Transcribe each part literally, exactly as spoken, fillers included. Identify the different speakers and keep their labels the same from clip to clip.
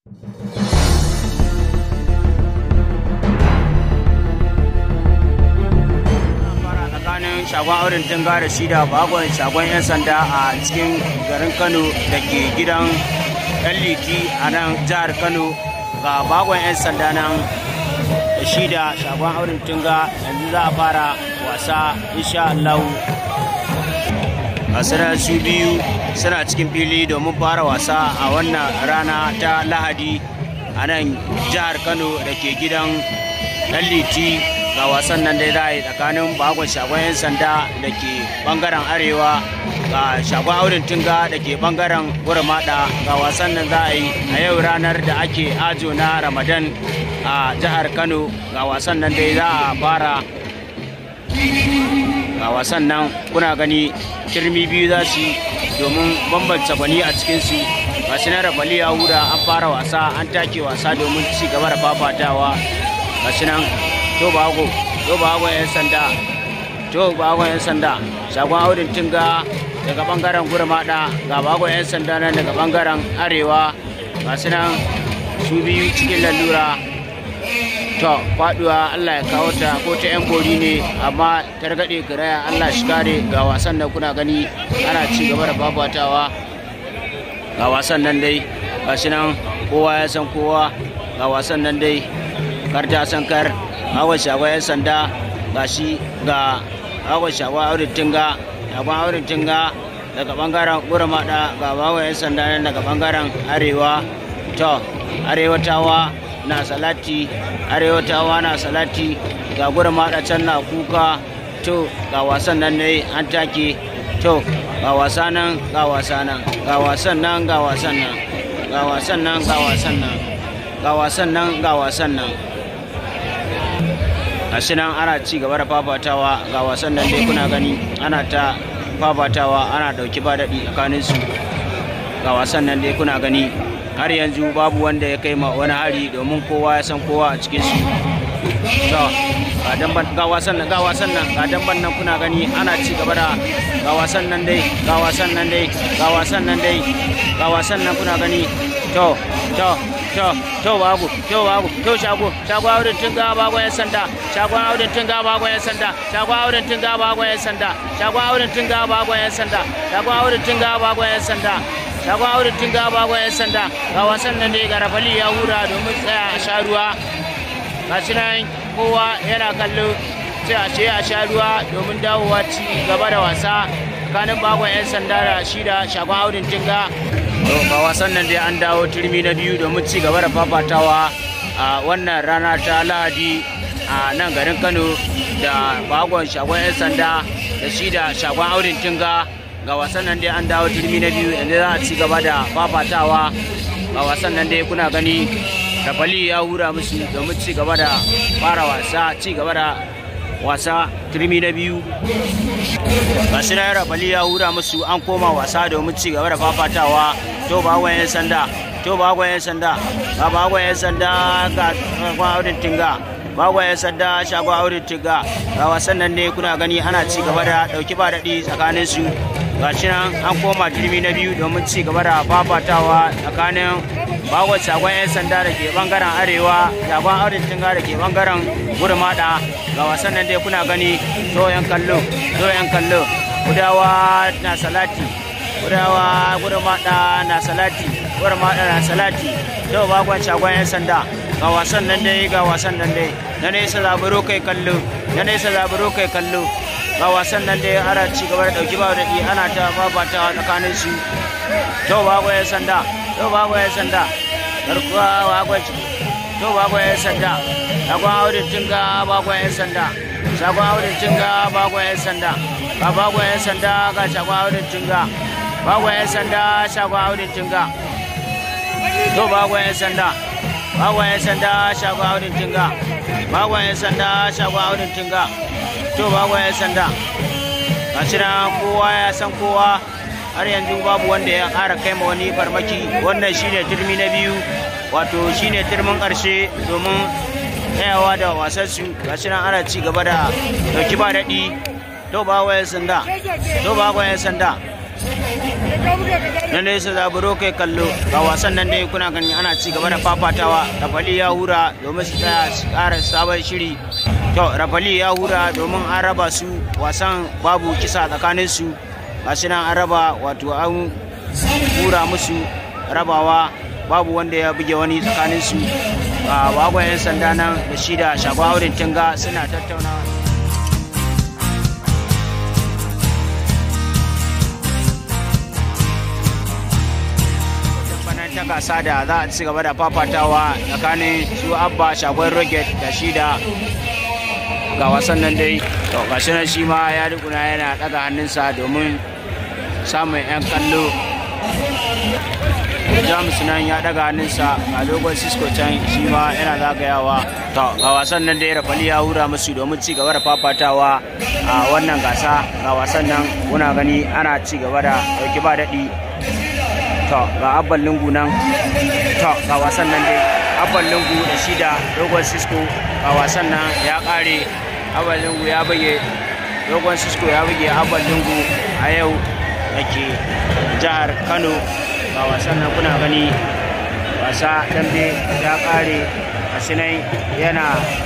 Speaker 1: Tsakanin shagon auren tunga da shi da bagon shagon 'yan sanda a cikin garin Kano da ke gidan ɗan liti a nan jihar Kano, ga bagon 'yan sanda nan da shi da shagon auren tunga. Yanzu za a fara wasa insha Allah. Masarar su biyu suna cikin fili domin fara wasa a wannan rana ta Lahadi a nan jihar Kano da ke gidan ɗan liti. Ga wasan nan dai za a yi tsakanin bagon shagon 'yan sanda da ke bangaren arewa ga shagon auren tunga da ke bangaren gurmada. Ga wasan nan za a yi a yau ranar da ake ajo na Ramadan a jihar Kano. Ga wasan nan dai za a fara. Ga wasan nan kuna gani kirmi biyu za su domin bambanta gwani a cikinsu. Ga shi na Rafali ya hura an fara wasa, an take wasa domin ci gaba da fafatawa. Ga shi nan to bago to bago 'yan sanda to bago 'yan sanda shagon auren tunga daga bangaren gurmada, ga bago 'yan sanda nan daga bangaren arewa. Ga su nan su biyu cikin lalura. To faduwa Allah ya kawo ta, ko ta 'yan gori ne amma targaɗe kiraya Allah shi kare. Ga wasan nan kuna gani ana ci gaba da fafatawa. Ga wasan nan dai ga shi nan kowa ya san kowa. Ga wasan nan dai kar ta san kar. Hawan shagon 'yan sanda ga shi ga hawan shagon auren tunga, shagon auren tunga daga bangaren gurmada, ga hawan 'yan sanda nan daga bangaren arewa. To arewatawa na salati, arewatawa na salati, ga gurmada can na kuka. To ga wasan nan ne an take. To ga wasa nan ga wasa nan ga wasan nan ga wasan nan ga wasan nan ga wasan nan ga wasan nan ga wasan nan gashi nan ana ci gaba da fafatawa. Ga wasan nan dai kuna gani ana ta fafatawa, ana dauki ba daɗi tsakanin su. Ga wasan nan dai kuna gani har yanzu babu wanda ya kai ma wani hari domin kowa ya san kowa a cikin su. To ga damban, ga wasan nan ga wasan nan ga damban nan kuna gani ana ci gaba da. Ga wasan nan dai ga wasan nan dai ga wasan nan dai ga wasan nan kuna gani. To to to to babu to babu to shago shago auren tunga bago 'yan sanda, shago auren tunga bago 'yan sanda, shago auren tunga bago 'yan sanda, shago auren tunga bago 'yan sanda, shago auren tunga bago 'yan sanda, shago auren tunga bago 'yan sanda. Ga wasan nan dai ga Rafali ya hura domin tsaya a sha ruwa. Ga shi nan kowa yana kallo sai a ce a sha ruwa domin dawowa ci gaba da wasa tsakanin bagon 'yan sanda da shi da shagon auren tunga. Ga wasan nan dai an dawo turmi na biyu domin ci gaba da fafatawa a wannan rana ta Lahadi a nan garin Kano, da bagon shagon 'yan sanda da shi da shagon auren tunga. Ga wasan nan dai an dawo turmi na biyu, yanzu za a ci gaba da fafatawa. Ga wasan nan dai kuna gani Rafali ya hura musu domin ci gaba da fara wasa, ci gaba da wasa turmi na biyu. Ga shi na Rafali ya hura musu an koma wasa domin ci gaba da fafatawa. To bagon 'yan sanda to bagon 'yan sanda ga bagon 'yan sanda ga shagon auren tunga, bagon 'yan sanda shagon auren tunga. Ga wasan nan ne kuna gani ana ci gaba da dauki ba daɗi tsakanin su. Ga shi nan an koma turmi na biyu domin ci gaba da fafatawa tsakanin bagon shagon 'yan sanda da ke bangaren arewa, shagon auren tunga da ke bangaren gurmada. Ga wasan nan dai kuna gani to 'yan kallo to 'yan kallo gudawa na salati, gudawa gurmada na salati, gurmada na salati. To bagon shagon 'yan sanda. Ga wasan nan dai ga wasan nan dai na nesa zaburo kai kallo, na nesa zaburo kai kallo. Ga wasan nan dai ana ci gaba da dauki ba daɗi, ana ta fafatawa tsakanin su. To bagon 'yan sanda to bagon 'yan sanda garkuwa bagon to bagon 'yan sanda, shagon auren tunga bagon 'yan sanda, shagon auren tunga bagon 'yan sanda, ga bagon 'yan sanda ga shagon auren tunga, bagon 'yan sanda shagon auren tunga. To bagon 'yan sanda bagon 'yan sanda shagon auren tunga, bagon 'yan sanda shagon auren tunga. To bagon 'yan sanda ga shi nan kowa ya san kowa, har yanzu babu wanda ya ƙara kai ma wani farmaki. Wannan shine turmi na biyu, wato shine turmin ƙarshe domin tsayawa da wasansu. Ga shi nan ana ci gaba da dauki ba daɗi. To bagon 'yan sanda to bagon 'yan sanda nan dai su zaburo kai kallo ga wasan nan dai kuna gani ana ci gaba da fafatawa. Rafali ya hura domin su tsaya su ƙara sabon shiri. To Rafali ya hura domin an raba su wasan babu kisa tsakanin su. Gashi nan an raba wato an hura musu rabawa babu wanda ya buge wani tsakanin su. A wagon yan sanda nan da shi da shagon auren tinga suna tattaunawa. Ta gasa da za a ci gaba da fafatawa tsakanin su Abba shagon rocket da shi da ga wasan nan dai. To gashi nan shi ma ya rikuna yana daga hannunsa domin samun yan kallo. Jamus nan ya daga hannunsa a dogon Cisco can shi ma yana zagayawa. To ga wasan nan dai Rafali ya hura musu domin ci gaba da fafatawa a wannan gasa. Ga wasan nan kuna gani ana ci gaba da dauki ba daɗi. To ga Abban Lungu nan. To ga wasan nan dai Abban Lungu da shi da dogon Cisco. Ga wasan nan ya kare. Abban Lungu ya buge dogon Cisco ya buge Abban Lungu a yau dake jihar Kano. Ga wasan nan kuna gani wasa dambe ya kare. Asinai yana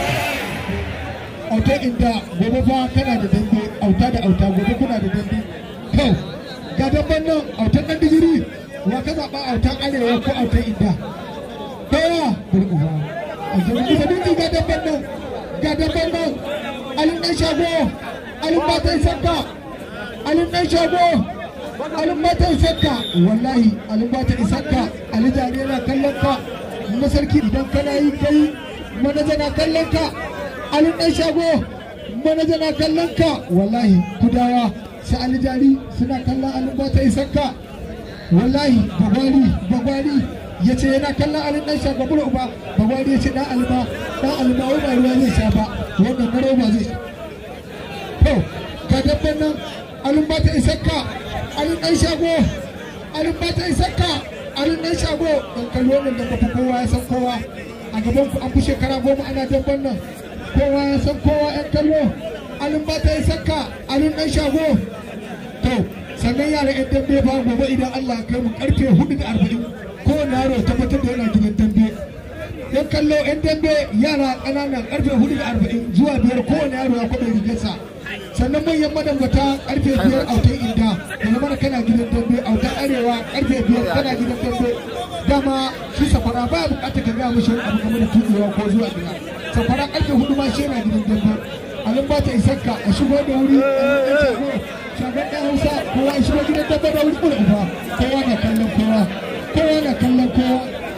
Speaker 2: auta inda gobe fa kana da dambe auta da auta gobe kuna da dambe. To ga damben nan autan dan digiri wa ka zaɓa autan arewa ko autan inda daya burbuwa a jirgin da duk ga dabban nan ga dabban nan alin ɗan shago alin matan sakka alin ɗan shago alin matan sakka wallahi alin matan sakka alin jari yana kallon ka na sarki idan kana yi kai manaja na kallon ka alin ɗan shago manaja na kallon ka wallahi kudawa sai alin jari suna kallon alin matan sakka wallahi bagwari bagwari ya ce yana kallon alin ɗan shago bula uba bagwari ya ce ɗan alima ɗan alima wai ba ruwa zai sha ba wannan na roba zai to ga dabban nan alin ba ta isakka alin ɗan shago alin ba ta isakka alin ɗan shago ɗan kallo nan da bafa kowa ya san kowa a gaban ku an fi shekara goma ana dabban nan kowa ya san kowa ƴan kallo alin ba ta isakka alin ɗan shago to sannan yara yan dambe fa gobe idan Allah ya kai mu karfe hudu da arba'in kowane yaro tabbatar da yana gidan dambe. Yan kallo yan dambe yara ƙanana karfe hudu da arba'in zuwa biyar kowane yaro ya kwaɗa rigarsa. Sannan manyan madambata karfe biyar autan inda da zama kana gidan dambe autan arewa karfe biyar kana gidan dambe. Dama shi safara ba ya buƙatar ka gaya mishi wani abu game da tuɗewa ko zuwa gida. Safara karfe hudu ma shi yana gidan dambe. Alin ba ta isarka a shigo da wuri shagar ɗan Hausa kowa shigo gidan dabba da wuri kuma uba kowa na kallon kowa kowa na kallon kowa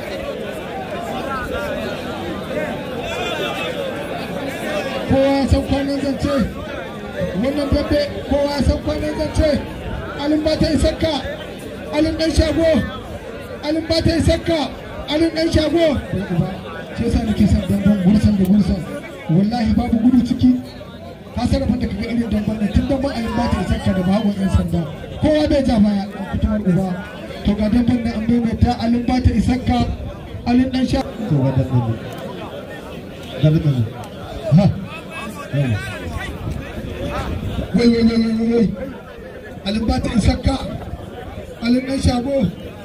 Speaker 2: kowa ya san kwanan zance wannan dabbe kowa ya san kwanan zance alin ba ta isarka alin ɗan shago alin ba ta isarka alin ɗan shago shi yasa nake son damban gursan da gursan wallahi babu gudu ciki ka sarrafa da kaga irin damban nan tun damban ayin ba ta isarka da bagon yan sanda kowa bai ja baya ɗan fitowar uba to ga damban nan an maimaita alin ba ta isarka alin ɗan sha to ga damban ne damban ne ha wai wai wai wai wai alin ba ta isarka alin ɗan shago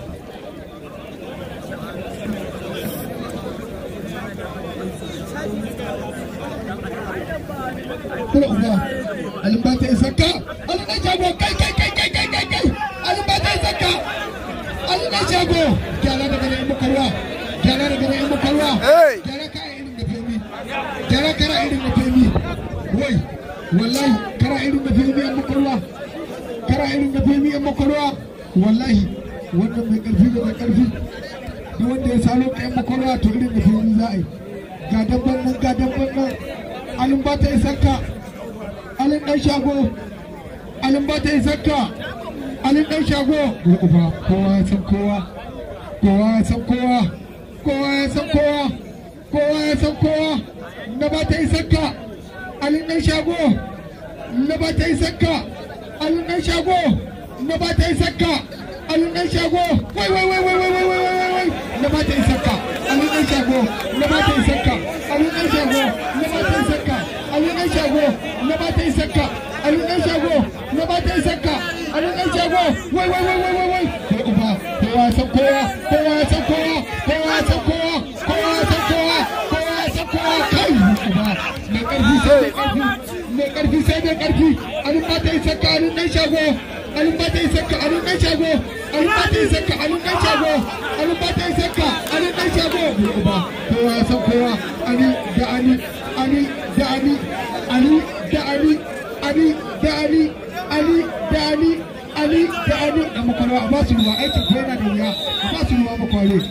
Speaker 2: Kula uba, alin ba ta isarka, alin ɗan shago, kai kai kai kai kai kai kai, alin ba ta isarka, alin ɗan shago, gyara daga na yan makarwa, gyara daga na yan makarwa, gyara kara irin da femi, gyara kara irin da femi, wai, wallahi, kara irin da femi yan makarwa, kara irin da femi yan makarwa, wallahi, wannan mai ƙarfi da mai ƙarfi, da wanda ya salo ka yan makarwa to irin da femi za a yi, ga dabban nan, ga dabban nan, alin ba ta isarka alin ɗan shago alin ba ta isarka alin ɗan shago uba kowa ya san kowa kowa ya san kowa kowa ya san kowa kowa ya san kowa na ba ta isarka alin ɗan shago na ba ta isarka alin ɗan shago na ba ta isarka alin ɗan shago wai wai wai wai wai wai wai wai wai na ba ta isarka alin ɗan shago na ba ta isarka alin ɗan shago na ba ta isarka alin ɗan shago na ba ta isarka alin ɗan shago na ba ta isarka alin ɗan shago wai wai wai wai wai wai uba kowa ya san kowa kowa ya san kowa kowa ya san kowa kowa ya san kowa kowa ya san kowa kai uba mai ƙarfi sai mai ƙarfi mai ƙarfi sai mai ƙarfi alin ba ta yi sakka alin ɗan shago alin ba ta yi sakka alin ɗan shago alin ba ta yi sakka alin ɗan shago alin ba ta yi sakka alin ɗan shago uba kowa ya san kowa ali da ali ali da ali ali da ali ali da ali ali da ali ali da ali a makwarwa a ba su ruwa aikin ko yana da wuya a ba su ruwa makwarwa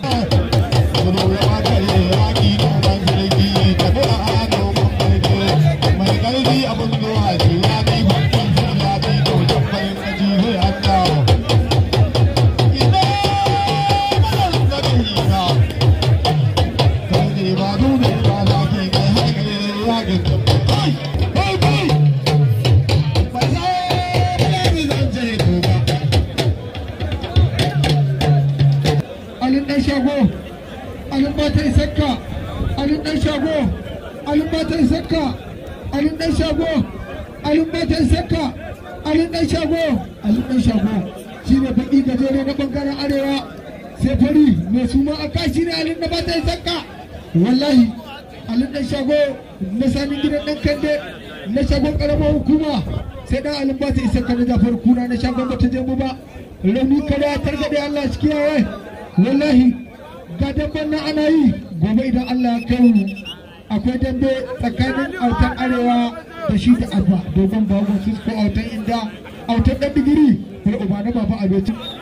Speaker 2: alin ɗan shago alin ba ta isakka alin ɗan shago alin ba ta isakka alin ɗan shago alin ba ta isakka alin ɗan shago alin ɗan shago shi ne baƙi gajere na ɓangaren arewa sai fari mai suma a kashi ne alin da ba ta isakka wallahi alin ɗan shago na sanin gidan ɗan kande na shagon ƙaramar hukuma sai ɗan alin ba ta isakka na jafar kuna na shagon ba ta jemu ba rauni kada targaɗe Allah shi kiyaye wallahi ga damban nan ana yi gobe idan Allah ya kai mu akwai dambe tsakanin autan arewa da shi da abba dogon bago su ko autan inda autan dan digiri ko uba na baba abinci